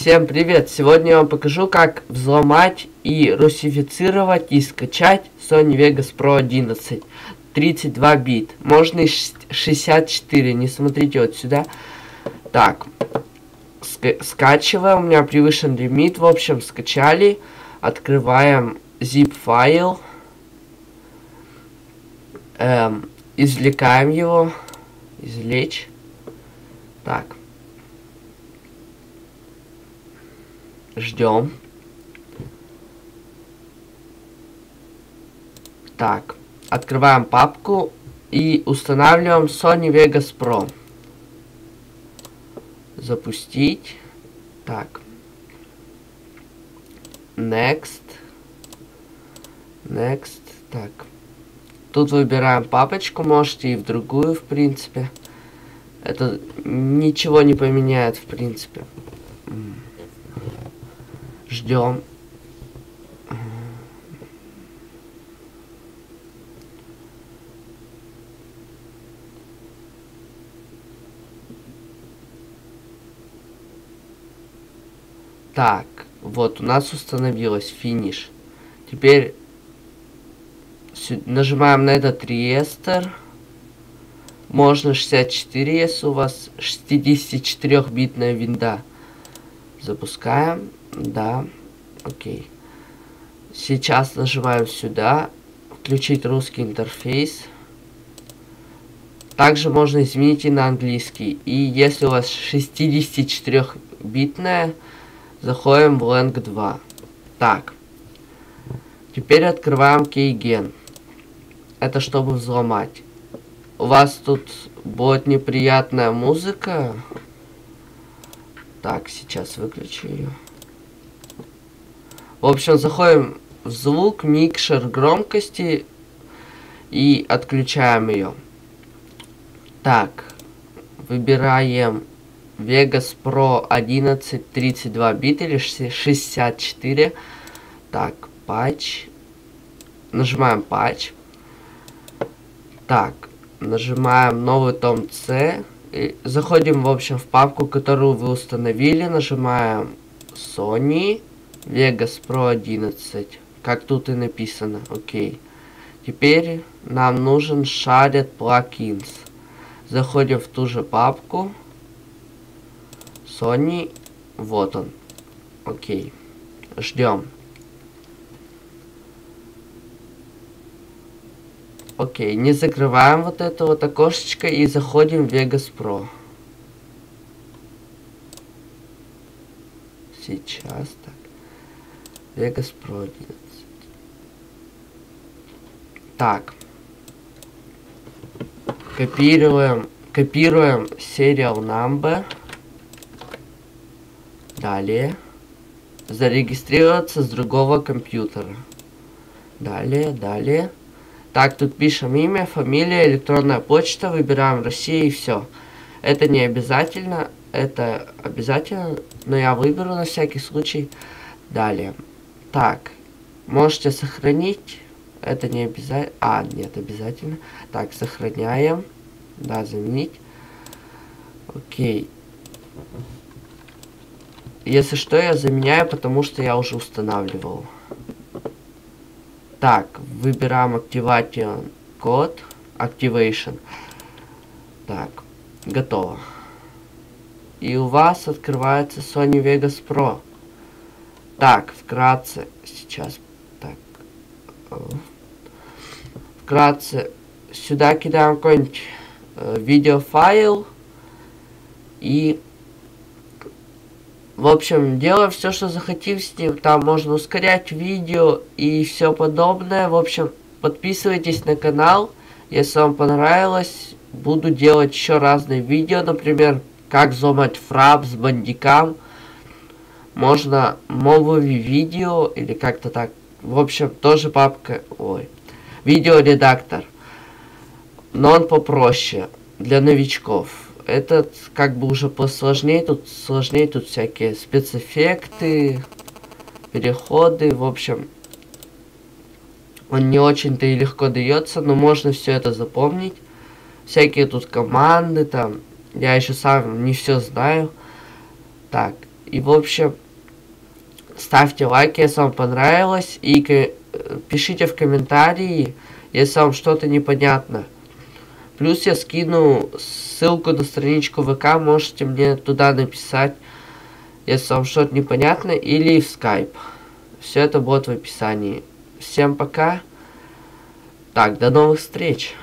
Всем привет! Сегодня я вам покажу, как взломать и русифицировать и скачать Sony Vegas Pro 11 32 бит. Можно и 64, не смотрите вот сюда. Так, скачиваем, у меня превышен лимит, в общем, скачали. Открываем zip файл. Извлекаем его. Извлечь. Так. Ждем. Так, открываем папку и устанавливаем Sony Vegas Pro. Запустить. Так. Next. Next. Так. Тут выбираем папочку, можете и в другую, в принципе. Это ничего не поменяет, в принципе. Ждем. Так, вот у нас установилось финиш. Теперь нажимаем на этот реестр. Можно 64, если у вас 64-битная винда. Запускаем. Да, окей. Сейчас нажимаем сюда. Включить русский интерфейс. Также можно изменить и на английский. И если у вас 64-битная, заходим в Lang 2. Так. Теперь открываем Keygen. Это чтобы взломать. У вас тут будет неприятная музыка. Так, сейчас выключу ее. В общем, заходим в звук, микшер громкости и отключаем ее. Так, выбираем Vegas Pro 11 32 бита или 64. Так, патч. Нажимаем патч. Так, нажимаем новый том C. И заходим, в общем, в папку, которую вы установили. Нажимаем Sony Vegas Pro 11. Как тут и написано. Окей. Теперь нам нужен Shared Plugins. Заходим в ту же папку. Sony. Вот он. Окей. Ждем. Окей. Не закрываем вот это вот окошечко и заходим в Vegas Pro. Сейчас так. Vegas Pro 11. Так. Копируем serial number. Далее. Зарегистрироваться с другого компьютера. Далее. Так, тут пишем имя, фамилия, электронная почта, выбираем Россию и все. Это не обязательно, это обязательно, но я выберу на всякий случай. Далее. Так, можете сохранить. Это не обязательно. А, нет, обязательно. Так, сохраняем. Да, заменить. Окей. Если что, я заменяю, потому что я уже устанавливал. Так, выбираем Activation код. Activation. Так, готово. И у вас открывается Sony Vegas Pro. Так, вкратце, сейчас, так, вкратце, сюда кидаем какой-нибудь видеофайл и, в общем, делаем все, что захотим с ним, там можно ускорять видео и все подобное. В общем, подписывайтесь на канал, если вам понравилось, буду делать еще разные видео, например, как взломать Fraps, Bandicam. Можно Movavi видео или как-то так. В общем, тоже папка. Ой. Видеоредактор. Но он попроще. Для новичков. Этот как бы уже посложнее. Тут сложнее. Тут всякие спецэффекты. Переходы. В общем. Он не очень-то и легко дается. Но можно все это запомнить. Всякие тут команды там. Я еще сам не все знаю. Так. И, в общем, ставьте лайк, если вам понравилось. И пишите в комментарии, если вам что-то непонятно. Плюс я скину ссылку на страничку ВК, можете мне туда написать, если вам что-то непонятно, или в скайп. Все это будет в описании. Всем пока. Так, до новых встреч.